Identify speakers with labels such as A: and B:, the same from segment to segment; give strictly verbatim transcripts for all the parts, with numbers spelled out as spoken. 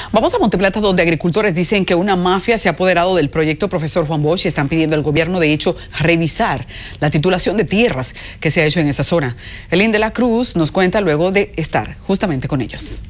A: Vamos a Monteplata, donde agricultores dicen que una mafia se ha apoderado del proyecto Profesor Juan Bosch y están pidiendo al gobierno, de hecho, revisar la titulación de tierras que se ha hecho en esa zona. Elín de la Cruz nos cuenta luego de estar justamente con ellos.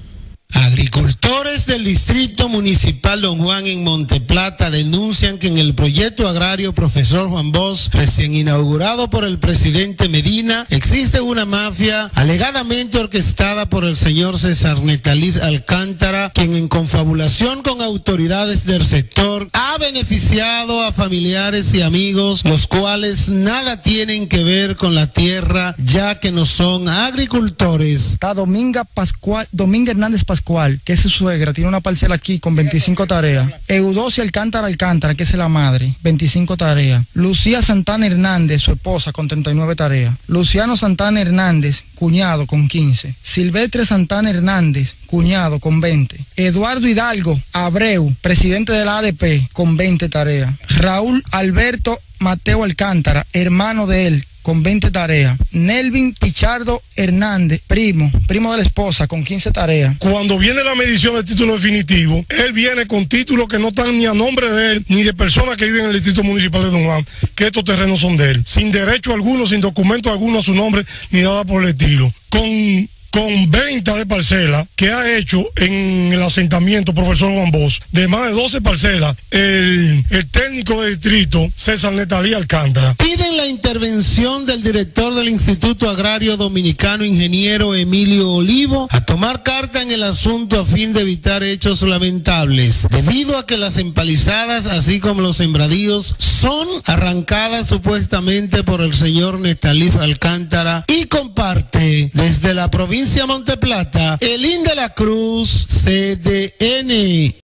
B: Agricultores del Distrito Municipal Don Juan en Monteplata denuncian que en el proyecto agrario Profesor Juan Bosch, recién inaugurado por el presidente Medina, existe una mafia alegadamente orquestada por el señor César Netaliz Alcántara, quien en confabulación con autoridades del sector ha beneficiado a familiares y amigos, los cuales nada tienen que ver con la tierra, ya que no son agricultores.
C: Está Dominga Pascual, Dominga Hernández Pascual, que es su suegra, tiene una parcela aquí con veinticinco tareas. Eudocia Alcántara Alcántara, que es la madre, veinticinco tareas. Lucía Santana Hernández, su esposa, con treinta y nueve tareas. Luciano Santana Hernández, cuñado, con quince. Silvestre Santana Hernández, cuñado, con veinte. Eduardo Hidalgo Abreu, presidente de la A D P, con veinte tareas. Raúl Alberto Mateo Alcántara, hermano de él, con veinte tareas. Nelvin Pichardo Hernández, primo, primo de la esposa, con quince tareas.
D: Cuando viene la medición del título definitivo, él viene con títulos que no están ni a nombre de él, ni de personas que viven en el distrito municipal de Don Juan, que estos terrenos son de él, sin derecho alguno, sin documento alguno a su nombre, ni nada por el estilo. Con... con venta de parcelas que ha hecho en el asentamiento Profesor Juan Bosch, de más de doce parcelas, el, el técnico de distrito César Netaliz Alcántara.
B: Piden la intervención del director del Instituto Agrario Dominicano, ingeniero Emilio Olivo, a tomar carta en el asunto a fin de evitar hechos lamentables, debido a que las empalizadas, así como los sembradíos, son arrancadas supuestamente por el señor Netaliz Alcántara, y comparte desde la provincia Monteplata, Elín de la Cruz, C D N.